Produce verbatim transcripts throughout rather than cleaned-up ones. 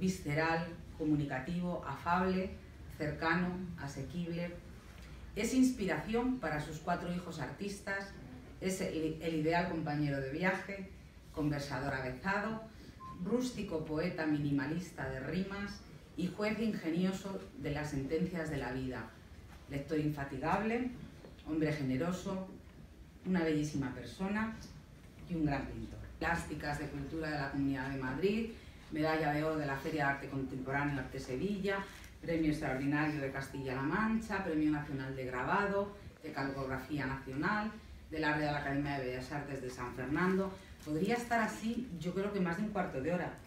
visceral, comunicativo, afable, cercano, asequible. Es inspiración para sus cuatro hijos artistas, es el, el ideal compañero de viaje, conversador avezado, rústico poeta minimalista de rimas y juez ingenioso de las sentencias de la vida, lector infatigable, hombre generoso, una bellísima persona y un gran pintor. Plásticas de Cultura de la Comunidad de Madrid, medalla de oro de la Feria de Arte Contemporáneo Arte Sevilla, Premio Extraordinario de Castilla-La Mancha, Premio Nacional de Grabado, de Calcografía Nacional, de la Real Academia de Bellas Artes de San Fernando. Podría estar así, yo creo que más de un cuarto de hora.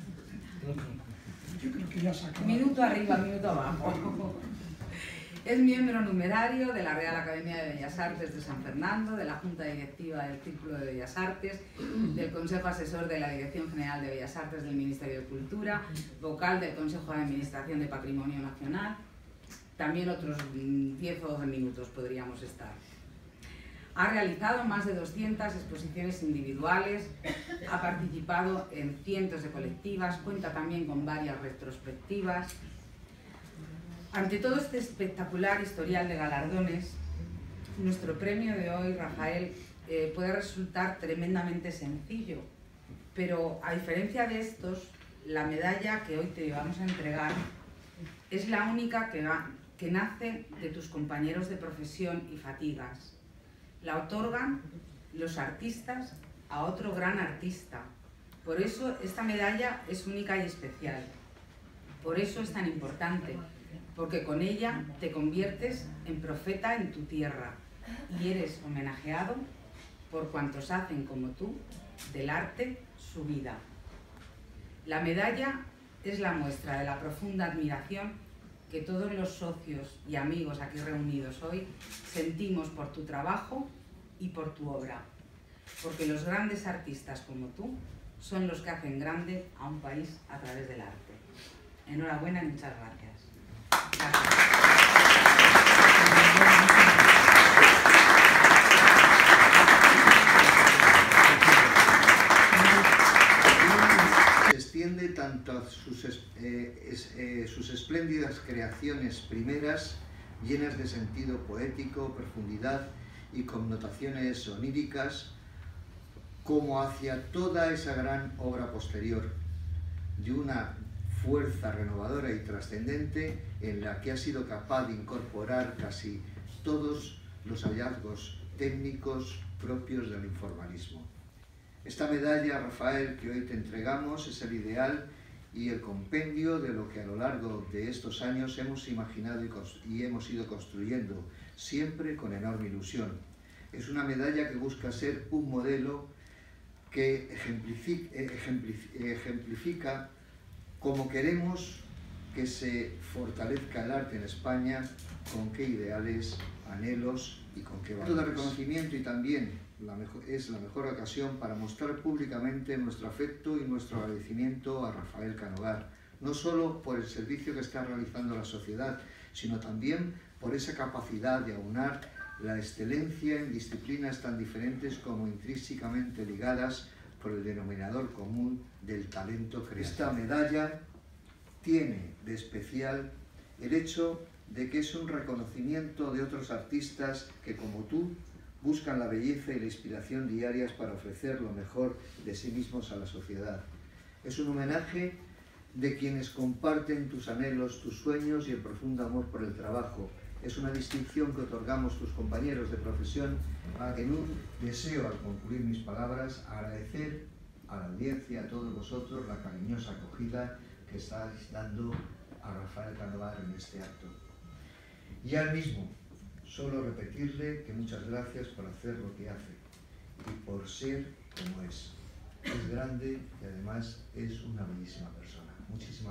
Yo creo que ya se acabó. Minuto arriba, minuto abajo. Es miembro numerario de la Real Academia de Bellas Artes de San Fernando, de la Junta Directiva del Círculo de Bellas Artes, del Consejo Asesor de la Dirección General de Bellas Artes del Ministerio de Cultura, vocal del Consejo de Administración de Patrimonio Nacional. También otros diez o doce minutos podríamos estar. Ha realizado más de doscientas exposiciones individuales, ha participado en cientos de colectivas, cuenta también con varias retrospectivas. Ante todo este espectacular historial de galardones, nuestro premio de hoy, Rafael, eh, puede resultar tremendamente sencillo, pero a diferencia de estos, la medalla que hoy te vamos a entregar es la única que, va, que nace de tus compañeros de profesión y fatigas. La otorgan los artistas a otro gran artista. Por eso esta medalla es única y especial. Por eso es tan importante, porque con ella te conviertes en profeta en tu tierra y eres homenajeado por cuantos hacen como tú del arte su vida. La medalla es la muestra de la profunda admiración que todos los socios y amigos aquí reunidos hoy sentimos por tu trabajo y por tu obra, porque los grandes artistas como tú son los que hacen grande a un país a través del arte. Enhorabuena y muchas gracias. Se extiende tanto a sus, eh, es, eh, sus espléndidas creaciones primeras, llenas de sentido poético, profundidad y connotaciones oníricas, como hacia toda esa gran obra posterior, de una fuerza renovadora y trascendente en la que ha sido capaz de incorporar casi todos los hallazgos técnicos propios del informalismo. Esta medalla, Rafael, que hoy te entregamos es el ideal y el compendio de lo que a lo largo de estos años hemos imaginado y, y hemos ido construyendo, siempre con enorme ilusión. Es una medalla que busca ser un modelo que ejemplifica, ejemplifica, ejemplifica cómo queremos que se fortalezca el arte en España, con qué ideales, anhelos y con qué valores. Todo reconocimiento y también la mejor, es la mejor ocasión para mostrar públicamente nuestro afecto y nuestro agradecimiento a Rafael Canogar, no solo por el servicio que está realizando a la sociedad, sino también por esa capacidad de aunar la excelencia en disciplinas tan diferentes como intrínsecamente ligadas por el denominador común del talento creativo. Esta medalla tiene de especial el hecho de que es un reconocimiento de otros artistas que, como tú, buscan la belleza y la inspiración diarias para ofrecer lo mejor de sí mismos a la sociedad. Es un homenaje de quienes comparten tus anhelos, tus sueños y el profundo amor por el trabajo. Es una distinción que otorgamos tus compañeros de profesión en un deseo, al concluir mis palabras, agradecer a la audiencia, a todos vosotros, la cariñosa acogida que estáis dando a Rafael Canogar en este acto. Y al mismo, solo repetirle que muchas gracias por hacer lo que hace y por ser como es. Es grande y además es una bellísima persona. Muchísimas